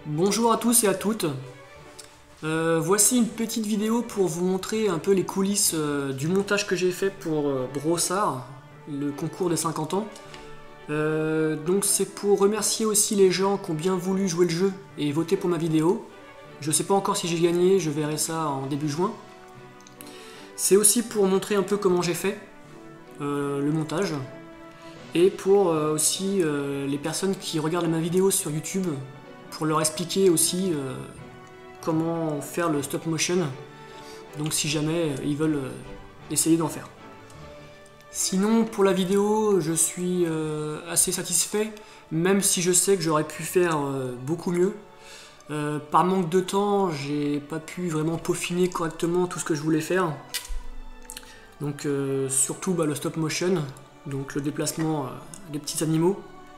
Bonjour à tous et à toutes. Voici une petite vidéo pour vous montrer un peu les coulisses du montage que j'ai fait pour Brossard, le concours des 50 ans. Donc c'est pour remercier aussi les gens qui ont bien voulu jouer le jeu et voter pour ma vidéo. Je sais pas encore si j'ai gagné, je verrai ça en début juin. C'est aussi pour montrer un peu comment j'ai fait le montage. Et pour aussi les personnes qui regardent ma vidéo sur YouTube, pour leur expliquer aussi comment faire le stop motion, donc si jamais ils veulent essayer d'en faire. Sinon pour la vidéo je suis assez satisfait, même si je sais que j'aurais pu faire beaucoup mieux. Par manque de temps j'ai pas pu vraiment peaufiner correctement tout ce que je voulais faire. Donc surtout le stop motion, donc le déplacement des petits animaux.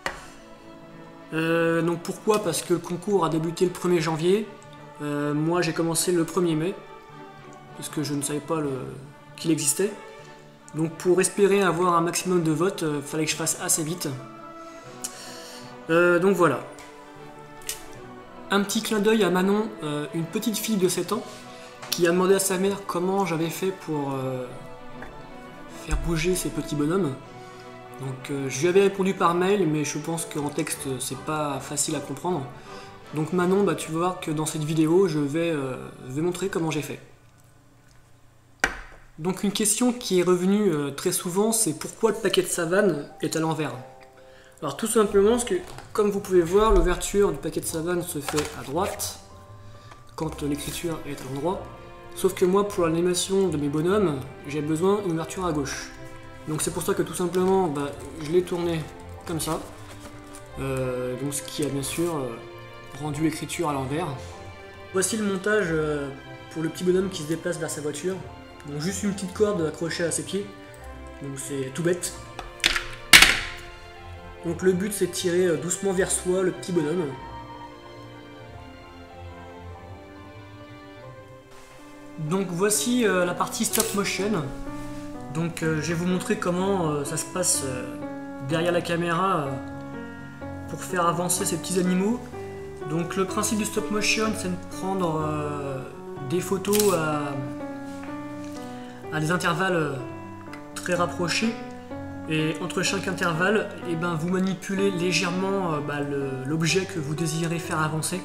Donc pourquoi? Parce que le concours a débuté le 1er janvier. Moi j'ai commencé le 1er mai, parce que je ne savais pas qu'il existait. Donc pour espérer avoir un maximum de votes, fallait que je fasse assez vite. Donc voilà. Un petit clin d'œil à Manon, une petite fille de 7 ans, qui a demandé à sa mère comment j'avais fait pour faire bouger ces petits bonhommes. Donc je lui avais répondu par mail, mais je pense qu'en texte c'est pas facile à comprendre. Donc Manon, tu vas voir que dans cette vidéo je vais montrer comment j'ai fait. Donc une question qui est revenue très souvent, c'est pourquoi le paquet de Savane est à l'envers. Alors tout simplement parce que, comme vous pouvez voir, l'ouverture du paquet de Savane se fait à droite, quand l'écriture est à l'endroit. Sauf que moi, pour l'animation de mes bonhommes, j'ai besoin d'une ouverture à gauche. Donc c'est pour ça que tout simplement, je l'ai tourné comme ça. Donc ce qui a bien sûr rendu l'écriture à l'envers. Voici le montage pour le petit bonhomme qui se déplace vers sa voiture. Donc juste une petite corde accrochée à ses pieds. Donc c'est tout bête. Donc le but c'est de tirer doucement vers soi le petit bonhomme. Donc voici la partie stop motion. Donc je vais vous montrer comment ça se passe derrière la caméra pour faire avancer ces petits animaux. Donc le principe du stop motion c'est de prendre des photos à des intervalles très rapprochés, et entre chaque intervalle vous manipulez légèrement l'objet que vous désirez faire avancer.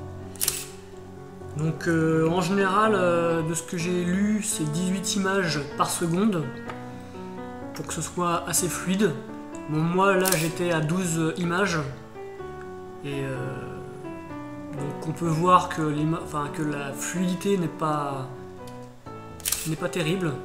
Donc en général, de ce que j'ai lu, c'est 18 images par seconde pour que ce soit assez fluide. Bon, moi là j'étais à 12 images et donc on peut voir que la fluidité n'est pas terrible.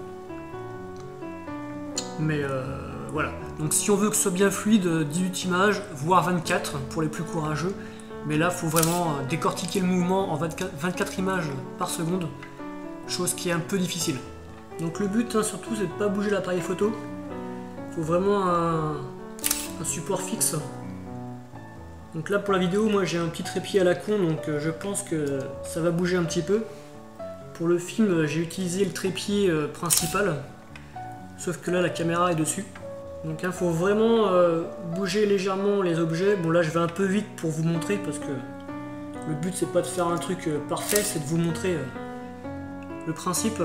Mais voilà. Donc si on veut que ce soit bien fluide, 18 images, voire 24 pour les plus courageux. Mais là, il faut vraiment décortiquer le mouvement en 24 images par seconde, chose qui est un peu difficile. Donc le but, surtout, c'est de ne pas bouger l'appareil photo. Il faut vraiment un support fixe. Donc là, pour la vidéo, moi j'ai un petit trépied à la con, donc je pense que ça va bouger un petit peu. Pour le film, j'ai utilisé le trépied principal, sauf que là, la caméra est dessus. Donc il faut vraiment bouger légèrement les objets. Bon là je vais un peu vite pour vous montrer parce que le but c'est pas de faire un truc parfait, c'est de vous montrer le principe.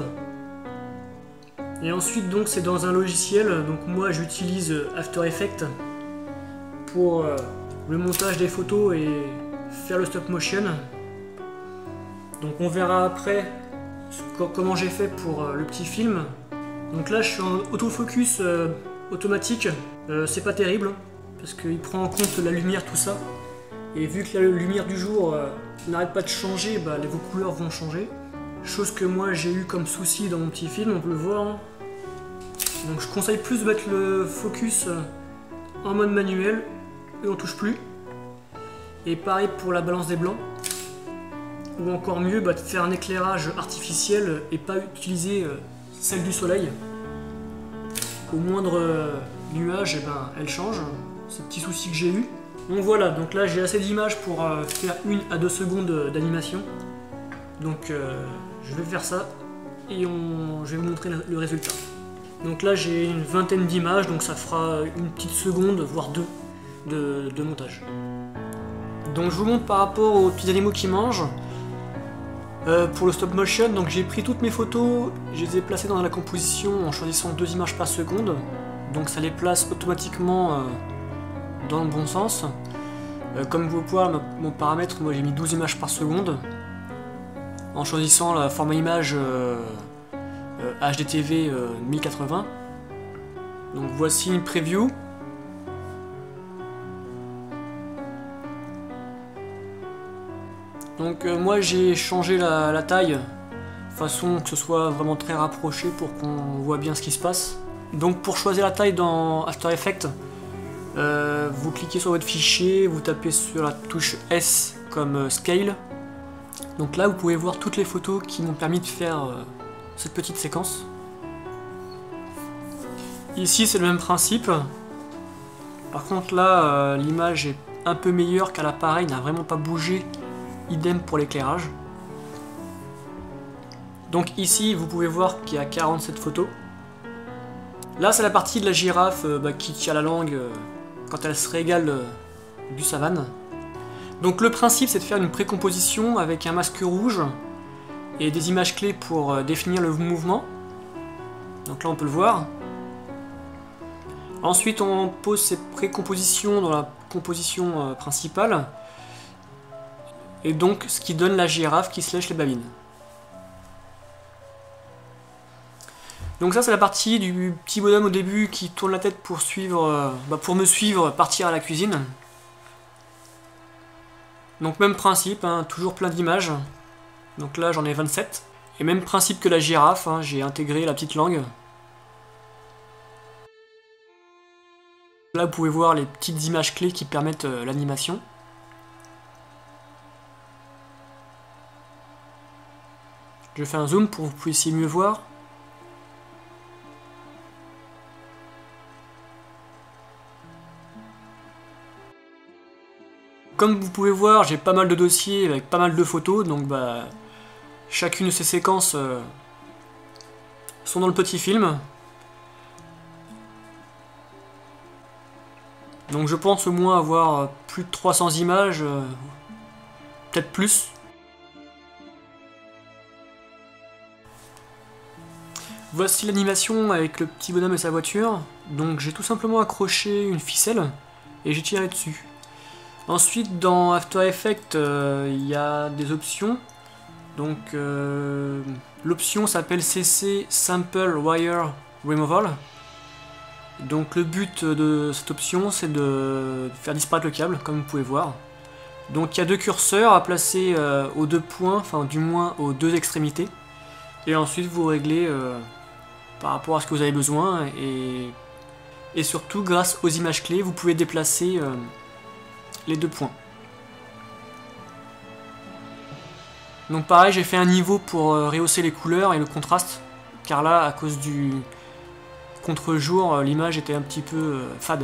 Et ensuite donc c'est dans un logiciel, donc moi j'utilise After Effects pour le montage des photos et faire le stop motion. Donc on verra après comment j'ai fait pour le petit film. Donc là je suis en autofocus automatique, c'est pas terrible parce qu'il prend en compte la lumière, tout ça, et vu que la lumière du jour n'arrête pas de changer, vos couleurs vont changer, chose que moi j'ai eu comme souci dans mon petit film, on peut le voir. Donc je conseille plus de mettre le focus en mode manuel et on touche plus, et pareil pour la balance des blancs, ou encore mieux de faire un éclairage artificiel et pas utiliser celle du soleil. Au moindre nuage, elle change. C'est le petit souci que j'ai eu. Donc voilà, donc là j'ai assez d'images pour faire 1 à 2 secondes d'animation. Donc je vais faire ça et je vais vous montrer le résultat. Donc là j'ai une vingtaine d'images, donc ça fera une petite seconde, voire 2 de montage. Donc je vous montre par rapport aux petits animaux qui mangent. Pour le stop motion, donc j'ai pris toutes mes photos, je les ai placées dans la composition en choisissant 2 images par seconde. Donc ça les place automatiquement dans le bon sens. Comme vous pouvez voir, mon paramètre, moi j'ai mis 12 images par seconde. En choisissant la format image HDTV 1080. Donc voici une preview. Donc moi j'ai changé la taille, façon que ce soit vraiment très rapproché pour qu'on voit bien ce qui se passe. Donc pour choisir la taille dans After Effects, vous cliquez sur votre fichier, vous tapez sur la touche S comme Scale. Donc là vous pouvez voir toutes les photos qui m'ont permis de faire cette petite séquence. Ici c'est le même principe. Par contre là l'image est un peu meilleure car l'appareil n'a vraiment pas bougé. Idem pour l'éclairage. Donc ici vous pouvez voir qu'il y a 47 photos. Là c'est la partie de la girafe qui tient la langue quand elle se régale du savane. Donc le principe c'est de faire une précomposition avec un masque rouge et des images clés pour définir le mouvement. Donc là on peut le voir. Ensuite on pose cette précomposition dans la composition principale. Et donc ce qui donne la girafe qui se lèche les babines. Donc ça c'est la partie du petit bonhomme au début qui tourne la tête pour suivre, pour me suivre, partir à la cuisine. Donc même principe, hein, toujours plein d'images. Donc là j'en ai 27. Et même principe que la girafe, hein, j'ai intégré la petite langue. Là vous pouvez voir les petites images clés qui permettent l'animation. Je fais un zoom pour que vous puissiez mieux voir. Comme vous pouvez voir, j'ai pas mal de dossiers avec pas mal de photos, donc chacune de ces séquences sont dans le petit film. Donc je pense au moins avoir plus de 300 images, peut-être plus. Voici l'animation avec le petit bonhomme et sa voiture. Donc j'ai tout simplement accroché une ficelle et j'ai tiré dessus. Ensuite dans After Effects, il y a des options. Donc l'option s'appelle CC Sample Wire Removal. Donc le but de cette option c'est de faire disparaître le câble comme vous pouvez voir. Donc il y a 2 curseurs à placer aux 2 points, enfin du moins aux 2 extrémités. Et ensuite vous réglez par rapport à ce que vous avez besoin et surtout grâce aux images clés vous pouvez déplacer les 2 points. Donc pareil j'ai fait un niveau pour rehausser les couleurs et le contraste car là à cause du contre-jour l'image était un petit peu fade.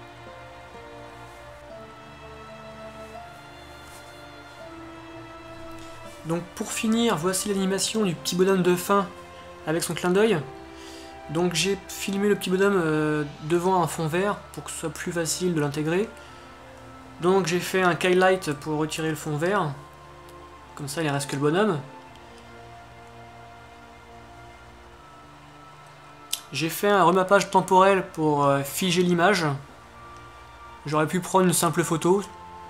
Donc pour finir voici l'animation du petit bonhomme de fin avec son clin d'œil. Donc j'ai filmé le petit bonhomme devant un fond vert pour que ce soit plus facile de l'intégrer. Donc j'ai fait un highlight pour retirer le fond vert. Comme ça il ne reste que le bonhomme. J'ai fait un remappage temporel pour figer l'image. J'aurais pu prendre une simple photo.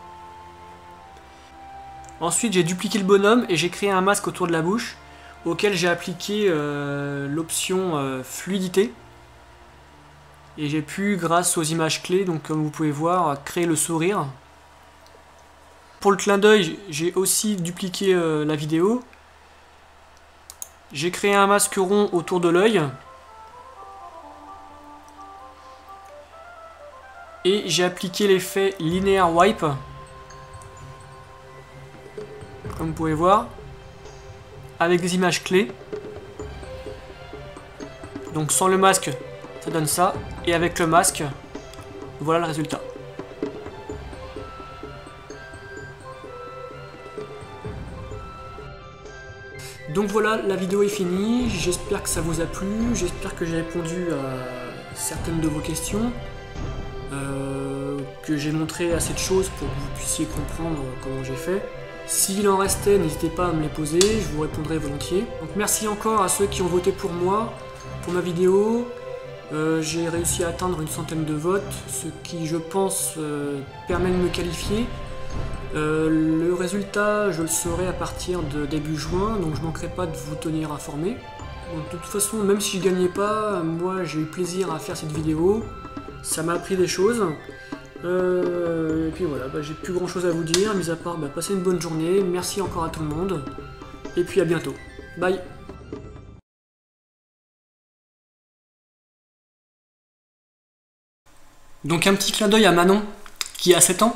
Ensuite j'ai dupliqué le bonhomme et j'ai créé un masque autour de la bouche auquel j'ai appliqué l'option fluidité. Et j'ai pu, grâce aux images clés, donc comme vous pouvez voir, créer le sourire. Pour le clin d'œil, j'ai aussi dupliqué la vidéo. J'ai créé un masque rond autour de l'œil. Et j'ai appliqué l'effet Linear Wipe. Comme vous pouvez voir. Avec des images clés. Donc sans le masque, ça donne ça. Et avec le masque, voilà le résultat. Donc voilà, la vidéo est finie. J'espère que ça vous a plu. J'espère que j'ai répondu à certaines de vos questions. que j'ai montré assez de choses pour que vous puissiez comprendre comment j'ai fait. S'il en restait, n'hésitez pas à me les poser, je vous répondrai volontiers. Donc merci encore à ceux qui ont voté pour moi, pour ma vidéo. J'ai réussi à atteindre une centaine de votes, ce qui, je pense, permet de me qualifier. Le résultat, je le saurai à partir de début juin, donc je ne manquerai pas de vous tenir informé. Donc, de toute façon, même si je ne gagnais pas, moi j'ai eu plaisir à faire cette vidéo. Ça m'a appris des choses. Et puis voilà, j'ai plus grand chose à vous dire, mis à part passez une bonne journée, merci encore à tout le monde, et puis à bientôt. Bye. Donc un petit clin d'œil à Manon, qui a 7 ans.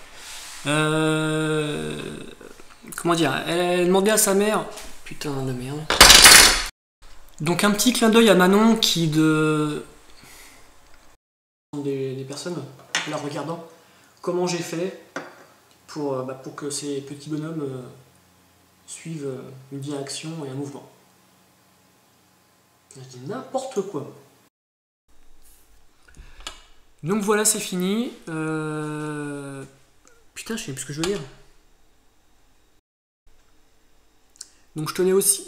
Comment dire, elle demandait à sa mère... Putain de merde. Donc un petit clin d'œil à Manon qui des personnes la regardant, comment j'ai fait pour que ces petits bonhommes suivent une direction et un mouvement. Je dis n'importe quoi. Donc voilà, c'est fini. Putain, je sais plus ce que je veux dire. Donc je tenais aussi...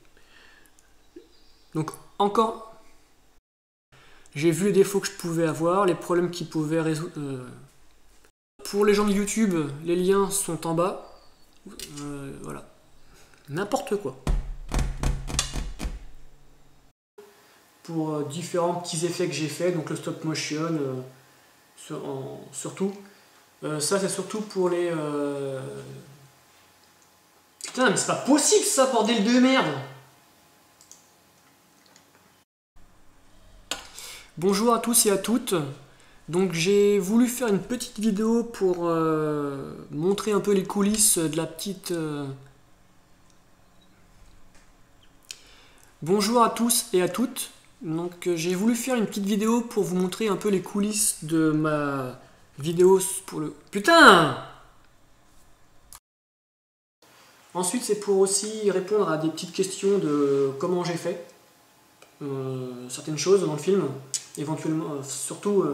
Donc encore... J'ai vu les défauts que je pouvais avoir, les problèmes qu'ils pouvaient résoudre. Pour les gens de YouTube, les liens sont en bas. Voilà. N'importe quoi. Pour différents petits effets que j'ai fait, donc le stop motion, surtout. Ça, c'est surtout pour les... Putain, mais c'est pas possible ça, bordel de merde! Bonjour à tous et à toutes. Donc j'ai voulu faire une petite vidéo pour montrer un peu les coulisses de la petite... Bonjour à tous et à toutes. Donc j'ai voulu faire une petite vidéo pour vous montrer un peu les coulisses de ma vidéo pour le... Putain! Ensuite c'est pour aussi répondre à des petites questions de comment j'ai fait certaines choses dans le film. Éventuellement, surtout...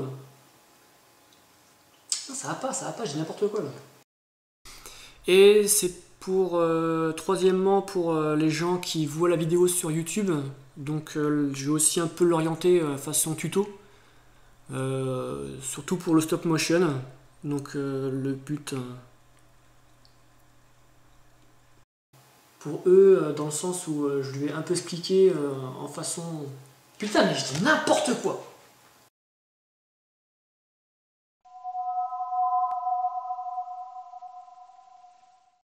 Non, ça va pas, j'ai n'importe quoi là. Et c'est pour, troisièmement, pour les gens qui voient la vidéo sur YouTube. Donc je vais aussi un peu l'orienter façon tuto. Surtout pour le stop motion. Donc le but... pour eux, dans le sens où je lui ai un peu expliqué en façon... Putain, mais je dis n'importe quoi!